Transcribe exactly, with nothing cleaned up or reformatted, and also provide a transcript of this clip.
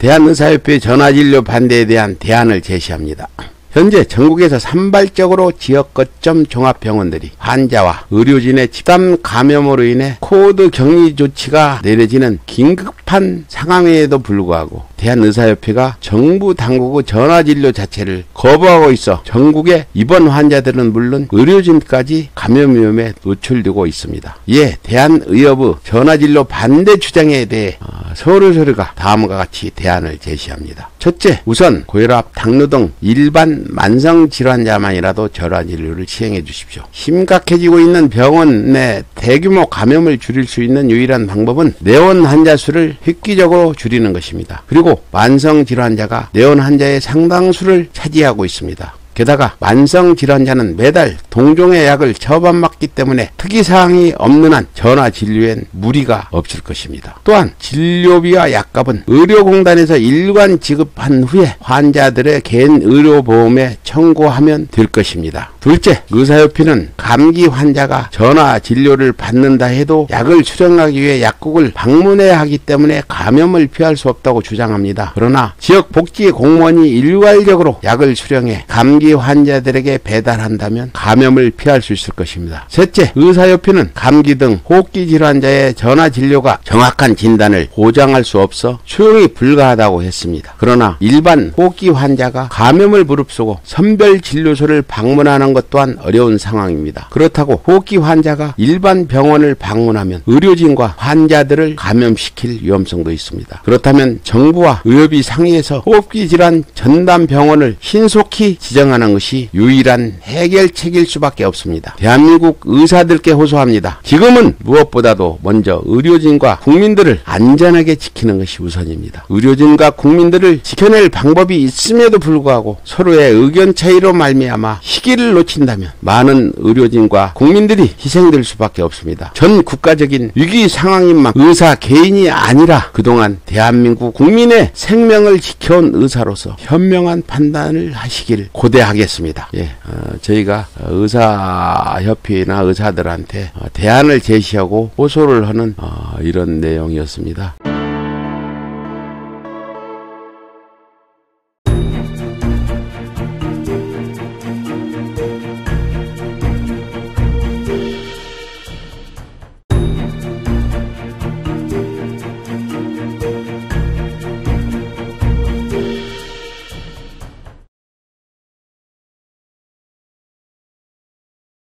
대한의사협회 전화진료 반대에 대한 대안을 제시합니다. 현재 전국에서 산발적으로 지역 거점 종합병원들이 환자와 의료진의 집단 감염으로 인해 코వి드 격리 조치가 내려지는 긴급한 상황에도 불구하고 대한의사협회가 정부 당국의 전화진료 자체를 거부하고 있어 전국의 입원 환자들은 물론 의료진까지 감염 위험에 노출되고 있습니다. 이에 대한의협의 전화진료 반대 주장에 대해 서울의사협회가 다음과 같이 대안을 제시합니다. 첫째, 우선 고혈압, 당뇨 등 일반 만성질환자만이라도 전화진료를 시행해 주십시오. 심각해지고 있는 병원 내 대규모 감염을 줄일 수 있는 유일한 방법은 내원 환자 수를 획기적으로 줄이는 것입니다. 그리고 만성질환자가 내원 환자의 상당수를 차지하고 있습니다. 게다가 만성질환자는 매달 동종의 약을 처방받기 때문에 특이사항이 없는 한 전화진료엔 무리가 없을 것입니다. 또한 진료비와 약값은 의료공단에서 일괄 지급한 후에 환자들의 개인 의료보험에 청구하면 될 것입니다. 둘째, 의사협회는 감기 환자가 전화진료를 받는다 해도 약을 수령하기 위해 약국을 방문해야 하기 때문에 감염을 피할 수 없다고 주장합니다. 그러나 지역복지 공무원이 일괄적으로 약을 수령해 감기 환자들에게 배달한다면 감염을 피할 수 있을 것입니다. 셋째, 의사협회는 감기 등 호흡기 질환자의 전화진료가 정확한 진단을 보장할 수 없어 수용이 불가하다고 했습니다. 그러나 일반 호흡기 환자가 감염을 무릅쓰고 선별진료소를 방문하는 것 또한 어려운 상황입니다. 그렇다고 호흡기 환자가 일반 병원을 방문하면 의료진과 환자들을 감염시킬 위험성도 있습니다. 그렇다면 정부와 의협이 상의해서 호흡기 질환 전담 병원을 신속히 지정하는 것이 유일한 해결책일 수밖에 없습니다. 대한민국 의사들께 호소합니다. 지금은 무엇보다도 먼저 의료진과 국민들을 안전하게 지키는 것이 우선입니다. 의료진과 국민들을 지켜낼 방법이 있음에도 불구하고 서로의 의견 차이로 말미암아 시기를 놓친다면 많은 의료진과 국민들이 희생될 수밖에 없습니다. 전 국가적인 위기 상황인 만큼 의사 개인이 아니라 그동안 대한민국 국민의 생명을 지켜온 의사로서 현명한 판단을 하시길 고대하겠습니다. 예, 어, 저희가 의사협회나 의사들한테 어, 대안을 제시하고 호소를 하는 어, 이런 내용이었습니다.